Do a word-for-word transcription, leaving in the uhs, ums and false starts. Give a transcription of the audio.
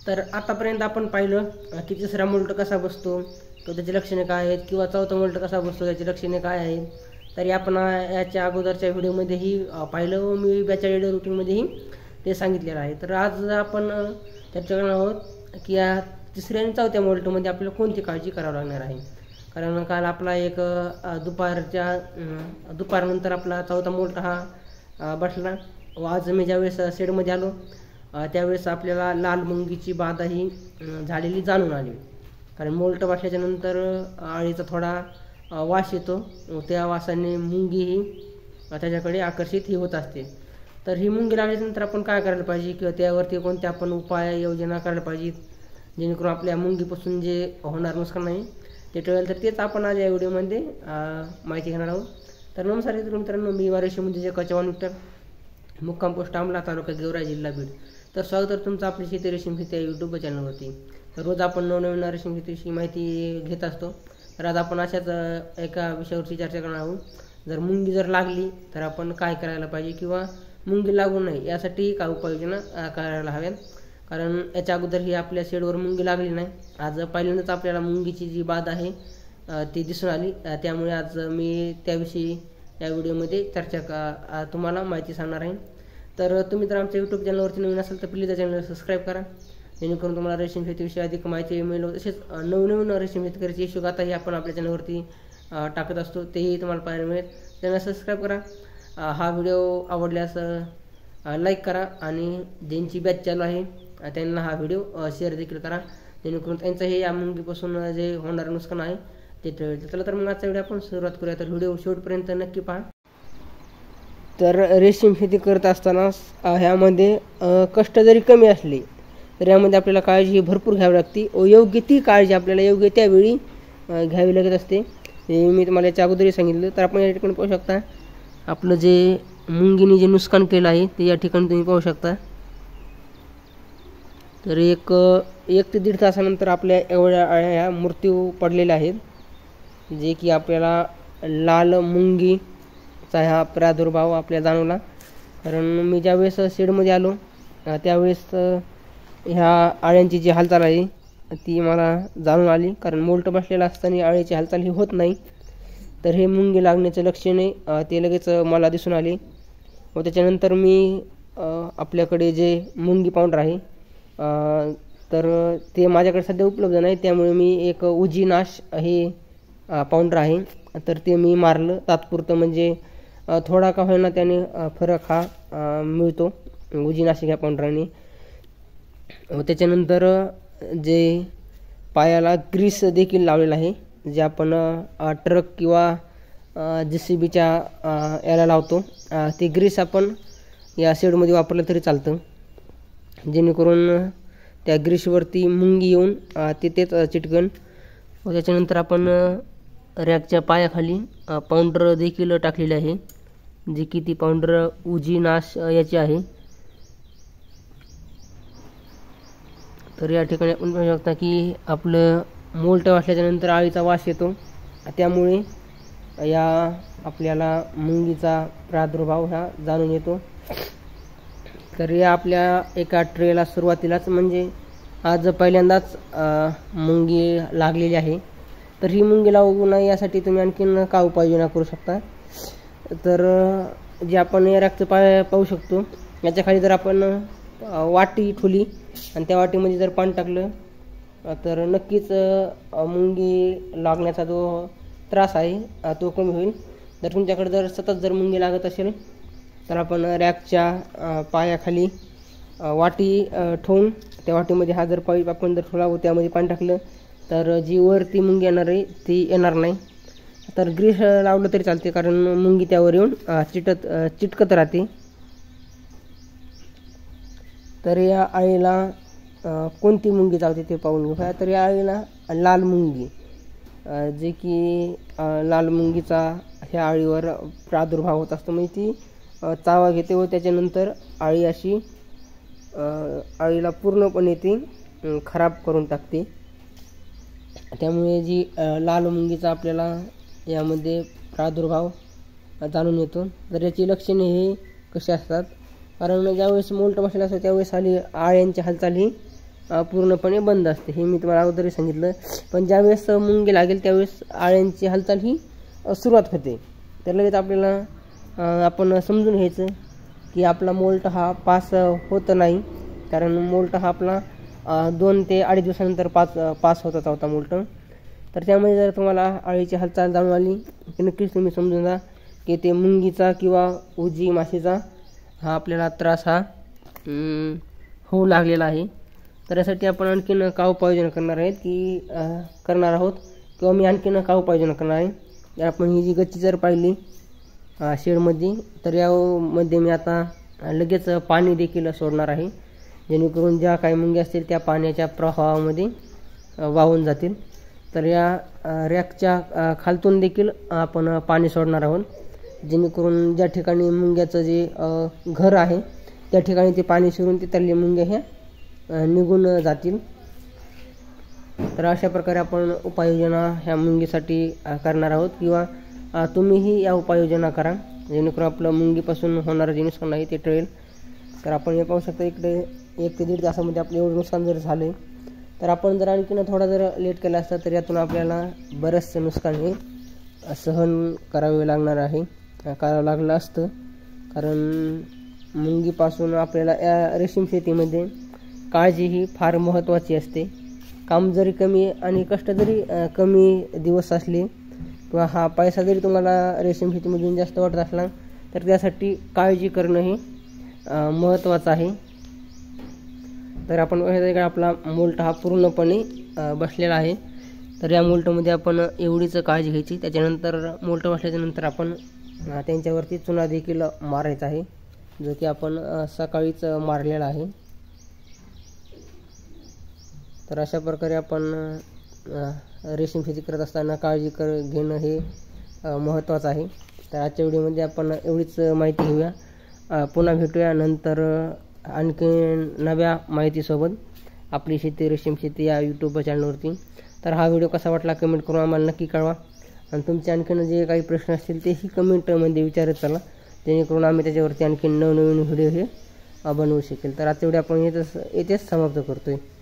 तर आतापर्यंत आपण पाहिलं की तिसरा मोल्ट कसा बसतो किंवा त्याची लक्षणे काय आहेत, किंवा चौथा मोल्ट कसा बसतो त्याची लक्षणे काय आहेत. तरी आपण याच्या अगोदरच्या व्हिडिओमध्येही पाहिलं व मी बॅचलर व्हिडिओ रुटीनमध्येही ते सांगितलेलं आहे. तर आज आपण चर्चा करणार आहोत की या तिसऱ्या आणि चौथ्या मोल्टमध्ये आपल्याला कोणती काळजी करावी लागणार आहे. कारण काल आपला एक दुपारच्या दुपारनंतर आपला चौथा मोल्ट हा बसला व आज मी ज्यावेळेस शेडमध्ये आलो त्यावेळेस आपल्याला लाल मुंगीची बाधा ही झालेली जाणून आली. कारण मोल्ट बसल्याच्या नंतर आळीचा थोडा वास येतो, त्या वासाने मुंगी ही त्याच्याकडे आकर्षित ही होत असते. तर ही मुंगी लागल्यानंतर आपण काय करायला पाहिजे किंवा त्यावरती कोणत्या आपण उपाय योजना करायला पाहिजेत जेणेकरून आपल्या मुंगीपासून जे होणार नुकसान नाही ते टळेल. तर तेच आपण आज या व्हिडिओमध्ये माहिती घेणार आहोत. तर नमस्कार मित्रांनो, मी वारेशी म्हणजे जे चव्हाण विक्टर, मुक्काम पोस्ट आमला, तालुका गेवराई, जिल्हा बीड. तर स्वागत आहे तुमचं आपली शेती रेशीम शेती या यूट्यूब चॅनलवरती. तर रोज आपण नवनवीन रेशीम शेतीची माहिती घेत असतो. तर आज आपण अशाच एका विषयावरची चर्चा करणार आहोत. जर मुंगी जर लागली तर आपण काय करायला पाहिजे किंवा मुंगी लागू नये यासाठी काय उपाययोजना करायला हव्यात. कारण याच्या अगोदर ही आपल्या शेडवर मुंगी लागली नाही. आज पहिल्यांदाच आपल्याला मुंगीची जी बाधा आहे ती दिसून आली. त्यामुळे आज मी त्याविषयी या व्हिडिओमध्ये चर्चा का तुम्हाला माहिती सांगणार आहे. तर तुम्ही जर आमच्या यूट्यूब चॅनलवरती नवीन असाल तर प्लीज या चॅनलला सबस्क्राईब करा जेणेकरून तुम्हाला रेशीम शेतीविषयी अधिक माहिती मिळेल. तसेच नवनवीन रेशीम शेतकऱ्याची यशोगाथाही आपण आपल्या चॅनलवरती टाकत असतो, तेही तुम्हाला पाहायला मिळेल. चॅनल सबस्क्राईब करा. हा व्हिडिओ आवडल्यास लाईक करा आणि ज्यांची बॅच चालू आहे त्यांना हा व्हिडिओ शेअर देखील करा जेणेकरून त्यांचंही या मुंगीपासून जे होणारं नुकसान आहे ते टळेल. चला तर मग आजचा व्हिडिओ आपण सुरुवात करूया. तर व्हिडिओ शेवटपर्यंत नक्की पहा. तर रेशीम शेती करत असताना ह्यामध्ये कष्ट जरी कमी असले तर यामध्ये आपल्याला काळजी भरपूर घ्यावी लागते व योग्य ती काळजी आपल्याला योग्य त्यावेळी घ्यावी लागत असते. हे मी तुम्हाला याच्या अगोदरही सांगितलं. तर आपण या ठिकाणी पाहू शकता आपलं जे मुंगीने जे नुकसान केलं आहे ते या ठिकाणी तुम्ही पाहू शकता. तर एक एक ते दीड तासानंतर आपल्या एवढ्या अळ्या मृत्यू पडलेल्या आहेत, जे की आपल्याला लाल मुंगीचा हा प्रादुर्भाव आपल्याला जाणवला. कारण मी ज्यावेळेस शेडमध्ये आलो त्यावेळेस ह्या आळ्यांची जी हालचाल आहे ती मला जाणून आली. कारण मोल्ट बसलेला असताना आळ्याची हालचाल ही होत नाही. तर हे मुंगी लागण्याचे लक्षणे ते लगेच मला दिसून आले व त्याच्यानंतर मी आपल्याकडे जे मुंगी पावडर आहे तर ते माझ्याकडे सध्या उपलब्ध नाही. त्यामुळे मी एक उजीनाश हे पावडर आहे तर ते मी मारलं तात्पुरतं, म्हणजे थोडा का होईना त्याने फरक हा मिळतो उजीनाशिक ह्या पावडराने. व त्याच्यानंतर जे पायाला ग्रीस देखील लावलेलं आहे, जे आपण ट्रक किंवा जे सी बीच्या याला लावतो ते ग्रीस आपण या शेडमध्ये वापरलं तरी चालतं जेणेकरून त्या ग्रीसवरती मुंगी येऊन तिथेच चिटकन. व त्याच्यानंतर आपण रॅकच्या पायाखाली पावडर देखील टाकलेली आहे, जे की ती पावडर उजीनाश याची आहे. तर या ठिकाणी आपण पाहू शकता की आपलं मोल्ट वाशल्याच्यानंतर आळीचा वास येतो, त्यामुळे या आपल्याला मुंगीचा प्रादुर्भाव हा जाणून येतो. तर या आपल्या एका ट्रेला सुरुवातीलाच म्हणजे आज पहिल्यांदाच मुंगी लागलेली आहे. तर ही मुंगी लागू नये यासाठी तुम्ही आणखीन काय उपाययोजना करू शकता. तर जे आपण या रॅकचं पाय पाहू शकतो याच्या खाली जर आपण वाटी ठेवली आणि त्या वाटीमध्ये जर पाणी टाकलं तर नक्कीच मुंगी लागण्याचा जो त्रास आहे तो कमी होईल. जर तुमच्याकडे जर सतत जर मुंगी लागत असेल तर आपण रॅकच्या पायाखाली वाटी ठेवून त्या वाटीमध्ये हा जर पाईप आपण जर ठेवला व त्यामध्ये पाणी टाकलं तर जी वरती मुंगी येणार आहे ती येणार नाही. तर ग्रीस लावलं तरी चालते, कारण मुंगी त्यावर येऊन चिटत चिटकत राहते. तर या आळीला कोणती मुंगी चावते ते पाहून घेऊया. तर या आळीला लाल मुंगी, जे की लाल मुंगीचा ह्या आळीवर प्रादुर्भाव होत असतो, म्हणजे ती चावा घेते व त्याच्यानंतर आळी अशी आळीला पूर्णपणे ती खराब करून टाकते. त्यामुळे जी लाल मुंगीचा आपल्याला यामध्ये प्रादुर्भाव जाणून येतो. तर याची लक्षणे हे कशी असतात, कारण ज्यावेळेस मोल्ट बसलेला असतो त्यावेळेस आली आळ्यांची हालचाल ही अ, पूर्णपणे बंद असते, हे मी तुम्हाला अगोदरही सांगितलं. पण ज्यावेळेस मुंगी लागेल त्यावेळेस अळ्यांची हालचाल ही अ, सुरुवात होते. तर लगेच आपल्याला अ, आपण समजून घ्यायचं की आपला मोल्ट हा पास होत नाही, कारण मोल्ट हा आपला अ, दोन ते अडीच दिवसानंतर पाच पास होता चौथा मोल्ट. तर त्यामध्ये जर तुम्हाला अळीची हालचाल जाणून आली की नक्कीच तुम्ही समजून जा की ते मुंगीचा किंवा उजी माशीचा हा आपल्याला त्रास हा अं, होऊ लागलेला आहे. तर यासाठी आपण आणखीन काय उपाययोजना करणार आहेत की अ, करणार आहोत किंवा मी आणखीन काय उपाययोजना करणार आहे. तर आपण ही जी गच्ची जर पाहिली अ, शेडमध्ये, तर यामध्ये मी आता लगेच पाणी देखील सोडणार आहे, जेणेकरून ज्या काही मुंगी असतील त्या पाण्याच्या प्रवाहामध्ये अ, वाहून जातील. तर या अ, रॅकच्या अ, खालतून देखील आपण पाणी सोडणार आहोत, जेणेकरून ज्या ठिकाणी मुंग्याचं जे अ, घर आहे त्या ठिकाणी ते पाणी शिरून तिथल्या मुंग्या ह्या अ, निघून जातील. तर अशा प्रकारे आपण उपाययोजना ह्या मुंगीसाठी अ, करणार आहोत, किंवा अ, तुम्हीही या उपाययोजना करा, जेणेकरून आपलं मुंगीपासून होणारं जे नुकसान आहे ते टळेल. तर आपण हे पाहू शकता इकडे एक ते दीड तासामध्ये आपलं एवढं नुकसान जर झालं, तर आपण जर आणखीन थोडा जर लेट केला असता तर यातून आपल्याला बरंचसं नुकसान हे सहन करावे लागणार आहे, करावं लागलं असतं. कारण मुंगीपासून आपल्याला या रेशीम शेतीमध्ये काळजी ही फार महत्त्वाची असते. काम जरी कमी आणि कष्ट जरी कमी दिवस असले किंवा हा पैसा जरी तुम्हाला रेशीम शेतीमधून जास्त वाटत असला, तर त्यासाठी काळजी करणं हे महत्त्वाचं आहे. तर आपण आपला मोल्ट हा पूर्णपणे बसलेला आहे. तर या मोल्टमध्ये आपण एवढीच काळजी घ्यायची. त्याच्यानंतर मोल्ट बसल्याच्यानंतर आपण त्यांच्यावरती चुना देखील मारायचा आहे, जो की आपण सकाळीच मारलेला आहे. तर अशा प्रकारे आपण रेशीम शेती करत असताना काळजी कर घेणं हे महत्त्वाचं आहे. तर आजच्या व्हिडिओमध्ये आपण एवढीच माहिती घेऊया. पुन्हा भेटूया नंतर आणखी नव्या माहितीसोबत आपली शेती रेशीम शेती या यूट्यूब चॅनलवरती. तर हा व्हिडिओ कसा वाटला कमेंट करून आम्हाला नक्की कळवा, आणि तुमचे आणखीन जे काही प्रश्न असतील तेही कमेंटमध्ये विचारत चला, जेणेकरून आम्ही त्याच्यावरती आणखी नवनवीन व्हिडिओ हे बनवू शकेल. तर आता व्हिडिओ आपण येथेच येथेच समाप्त करतोय.